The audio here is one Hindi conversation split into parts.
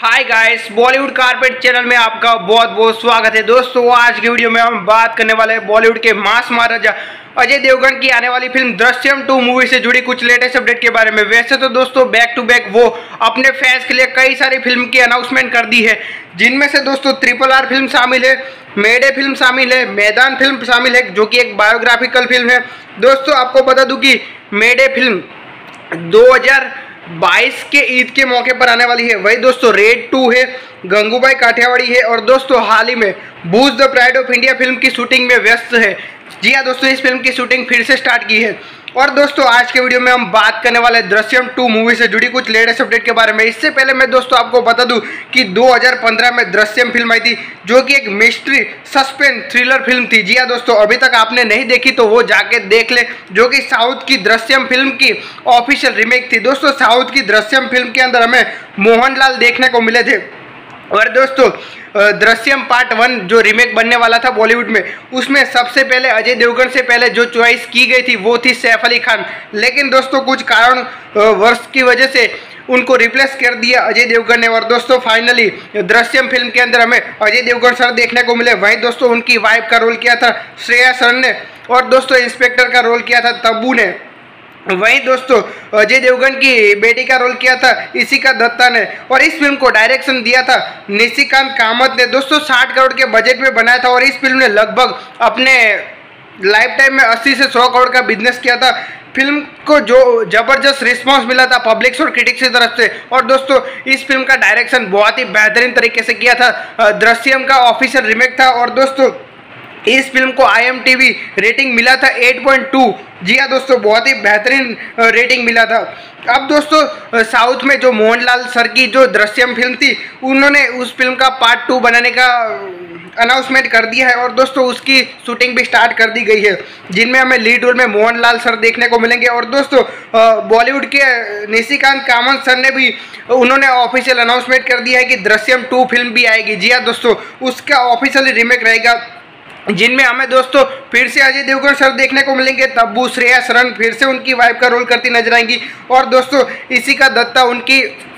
हाय गाइस, बॉलीवुड कारपेट चैनल में आपका बहुत बहुत स्वागत है। दोस्तों आज की वीडियो में हम बात करने वाले हैं बॉलीवुड के मास महाराजा अजय देवगन की आने वाली फिल्म दृश्यम 2 मूवी से जुड़ी कुछ लेटेस्ट अपडेट के बारे में। वैसे तो दोस्तों बैक टू बैक वो अपने फैंस के लिए कई सारी फिल्म की अनाउंसमेंट कर दी है, जिनमें से दोस्तों RRR फिल्म शामिल है, मेडे फिल्म शामिल है, मैदान फिल्म शामिल है जो कि एक बायोग्राफिकल फिल्म है। दोस्तों आपको बता दूं कि मेडे फिल्म 2022 के ईद के मौके पर आने वाली है। वही दोस्तों रेड 2 है, गंगूबाई काठियावाड़ी है और दोस्तों हाल ही में बूज the pride of India film की शूटिंग में व्यस्त है। जी हाँ दोस्तों, इस फिल्म की शूटिंग फिर से स्टार्ट की है। और दोस्तों आज के वीडियो में हम बात करने वाले हैं दृश्यम 2 मूवी से जुड़ी कुछ लेटेस्ट अपडेट के बारे में। इससे पहले मैं दोस्तों आपको बता दूं कि 2015 में दृश्यम फिल्म आई थी, जो कि एक मिस्ट्री सस्पेंस थ्रिलर फिल्म थी। जी हाँ दोस्तों, अभी तक आपने नहीं देखी तो वो जाके देख ले, जो कि साउथ की दृश्यम फिल्म की ऑफिशियल रीमेक थी। दोस्तों साउथ की दृश्यम फिल्म के अंदर हमें मोहनलाल देखने को मिले थे। और दोस्तों दृश्यम पार्ट 1 जो रीमेक बनने वाला था बॉलीवुड में, उसमें सबसे पहले अजय देवगन से पहले जो चॉइस की गई थी वो थी सैफ अली खान। लेकिन दोस्तों कुछ कारण वर्ष की वजह से उनको रिप्लेस कर दिया अजय देवगन ने। और दोस्तों फाइनली दृश्यम फिल्म के अंदर हमें अजय देवगन सर देखने को मिले। वहीं दोस्तों उनकी वाइफ का रोल किया था श्रेया सरन ने, और दोस्तों इंस्पेक्टर का रोल किया था तब्बू ने। वहीं दोस्तों अजय देवगन की बेटी का रोल किया था इशिका दत्ता ने, और इस फिल्म को डायरेक्शन दिया था निशिकांत कामत ने। दोस्तों 60 करोड़ के बजट में बनाया था और इस फिल्म ने लगभग अपने लाइफ टाइम में 80 से 100 करोड़ का बिजनेस किया था। फिल्म को जो जबरदस्त रिस्पांस मिला था पब्लिक्स और क्रिटिक्स की तरफ से। और दोस्तों इस फिल्म का डायरेक्शन बहुत ही बेहतरीन तरीके से किया था। दृश्यम का ऑफिशियल रीमेक था और दोस्तों इस फिल्म को IMDb रेटिंग मिला था 8.2। जी हाँ दोस्तों, बहुत ही बेहतरीन रेटिंग मिला था। अब दोस्तों साउथ में जो मोहनलाल सर की जो दृश्यम फिल्म थी, उन्होंने उस फिल्म का पार्ट 2 बनाने का अनाउंसमेंट कर दिया है और दोस्तों उसकी शूटिंग भी स्टार्ट कर दी गई है, जिनमें हमें लीड रोल में मोहनलाल सर देखने को मिलेंगे। और दोस्तों बॉलीवुड के निशिकांत कामत सर ने भी उन्होंने ऑफिशियल अनाउंसमेंट कर दिया है कि दृश्यम 2 फिल्म भी आएगी। जी हाँ दोस्तों, उसका ऑफिशियली रीमेक रहेगा, जिनमें हमें दोस्तों फिर से अजय देवगन सर देखने को मिलेंगे। तब्बू श्रेया सरन फिर से उनकी वाइफ का रोल करती नजर आएंगी, और दोस्तों इशिका दत्ता उनकी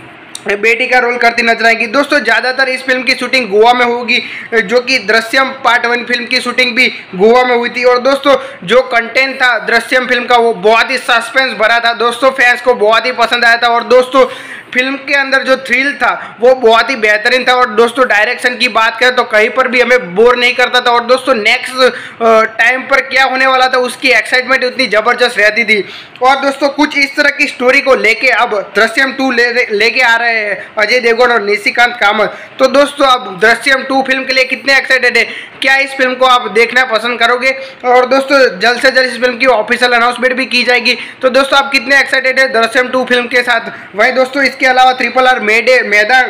बेटी का रोल करती नजर आएंगी। दोस्तों ज़्यादातर इस फिल्म की शूटिंग गोवा में होगी, जो कि दृश्यम पार्ट 1 फिल्म की शूटिंग भी गोवा में हुई थी। और दोस्तों जो कंटेंट था दृश्यम फिल्म का वो बहुत ही सस्पेंस भरा था। दोस्तों फैंस को बहुत ही पसंद आया था। और दोस्तों फिल्म के अंदर जो थ्रिल था वो बहुत ही बेहतरीन था। और दोस्तों डायरेक्शन की बात करें तो कहीं पर भी हमें बोर नहीं करता था। और दोस्तों नेक्स्ट टाइम पर क्या होने वाला था उसकी एक्साइटमेंट उतनी ज़बरदस्त रहती थी। और दोस्तों कुछ इस तरह की स्टोरी को लेके अब दृश्यम 2 लेके आ रहे हैं अजय देवगन और निशिकांत कामत। तो दोस्तों अब दृश्यम 2 फिल्म के लिए कितने एक्साइटेड है? क्या इस फिल्म को आप देखना पसंद करोगे? और दोस्तों जल्द से जल्द इस फिल्म की ऑफिशियल अनाउंसमेंट भी की जाएगी। तो दोस्तों आप कितने एक्साइटेड है दृश्यम 2 फिल्म के साथ? वहीं दोस्तों इसके अलावा RRR, mayday, Maidaan,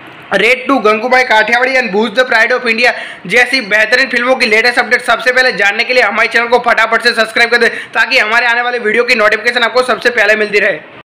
raid 2, Gangubai Kathiawadi and बूज द प्राइड ऑफ इंडिया जैसी बेहतरीन फिल्मों की लेटेस्ट अपडेट सबसे पहले जानने के लिए हमारे चैनल को फटाफट से सब्सक्राइब कर दें, ताकि हमारे आने वाले वीडियो की नोटिफिकेशन आपको सबसे पहले मिलती रहे।